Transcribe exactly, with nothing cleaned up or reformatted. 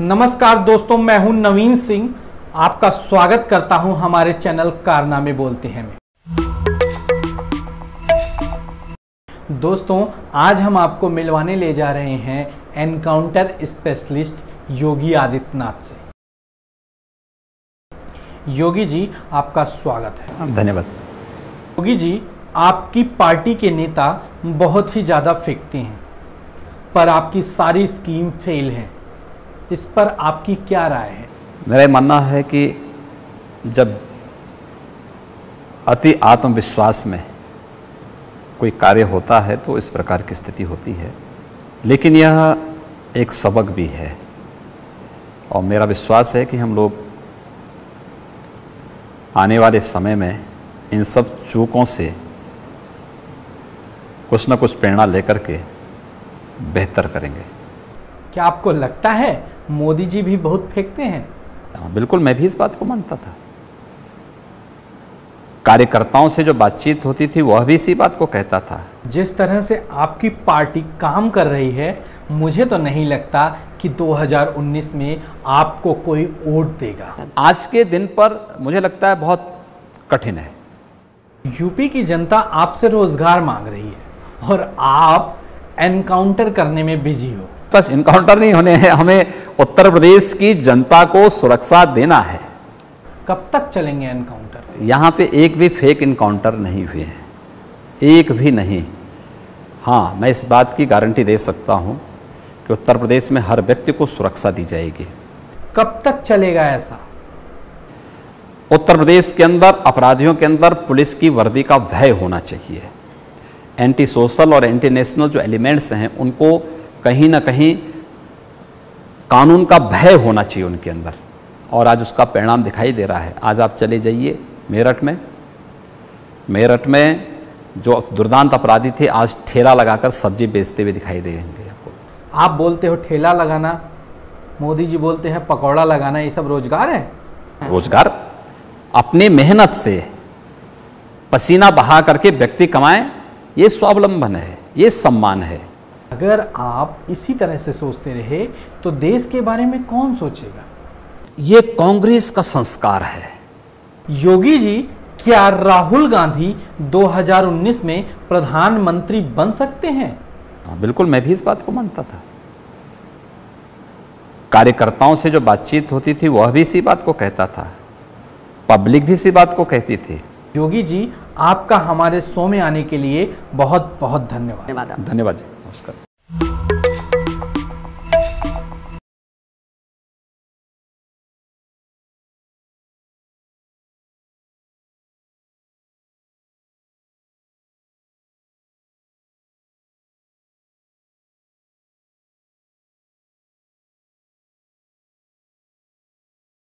नमस्कार दोस्तों, मैं हूं नवीन सिंह। आपका स्वागत करता हूं हमारे चैनल कारनामे बोलते हैं में। दोस्तों, आज हम आपको मिलवाने ले जा रहे हैं एनकाउंटर स्पेशलिस्ट योगी आदित्यनाथ से। योगी जी, आपका स्वागत है। धन्यवाद। योगी जी, आपकी पार्टी के नेता बहुत ही ज़्यादा फेंकते हैं, पर आपकी सारी स्कीम फेल है। इस पर आपकी क्या राय है? मेरा मानना है कि जब अति आत्मविश्वास में कोई कार्य होता है तो इस प्रकार की स्थिति होती है, लेकिन यह एक सबक भी है और मेरा विश्वास है कि हम लोग आने वाले समय में इन सब चूकों से कुछ न कुछ प्रेरणा लेकर के बेहतर करेंगे। क्या आपको लगता है मोदी जी भी बहुत फेंकते हैं? हाँ, बिल्कुल, मैं भी इस बात को मानता था। कार्यकर्ताओं से जो बातचीत होती थी वह भी इसी बात को कहता था। जिस तरह से आपकी पार्टी काम कर रही है, मुझे तो नहीं लगता कि दो हज़ार उन्नीस में आपको कोई वोट देगा। आज के दिन पर मुझे लगता है बहुत कठिन है। यूपी की जनता आपसे रोजगार मांग रही है और आप एनकाउंटर करने में बिजी हो। बस इनकाउंटर नहीं होने हैं, हमें उत्तर प्रदेश की जनता को सुरक्षा देना है। कब तक चलेंगे एनकाउंटर? यहाँ पे एक भी फेक इनकाउंटर नहीं हुए हैं, एक भी नहीं। हाँ, मैं इस बात की गारंटी दे सकता हूँ कि उत्तर प्रदेश में हर व्यक्ति को सुरक्षा दी जाएगी। कब तक चलेगा ऐसा? उत्तर प्रदेश के अंदर अपराधियों के अंदर पुलिस की वर्दी का भय होना चाहिए। एंटी सोशल और एंटी नेशनल जो एलिमेंट्स हैं उनको कहीं ना कहीं कानून का भय होना चाहिए उनके अंदर, और आज उसका परिणाम दिखाई दे रहा है। आज आप चले जाइए मेरठ में, मेरठ में जो दुर्दांत अपराधी थे आज ठेला लगाकर सब्जी बेचते हुए दिखाई देंगे आपको। आप बोलते हो ठेला लगाना, मोदी जी बोलते हैं पकौड़ा लगाना, ये सब रोजगार है? रोजगार अपनी मेहनत से पसीना बहा करके व्यक्ति कमाए, ये स्वावलंबन है, ये सम्मान है। अगर आप इसी तरह से सोचते रहे तो देश के बारे में कौन सोचेगा? ये कांग्रेस का संस्कार है। योगी जी, क्या राहुल गांधी दो हज़ार उन्नीस में प्रधानमंत्री बन सकते हैं? हाँ, बिल्कुल, मैं भी इस बात को मानता था। कार्यकर्ताओं से जो बातचीत होती थी वह भी इसी बात को कहता था, पब्लिक भी इसी बात को कहती थी। योगी जी, आपका हमारे शो में आने के लिए बहुत बहुत धन्यवाद। धन्यवाद जी, नमस्कार।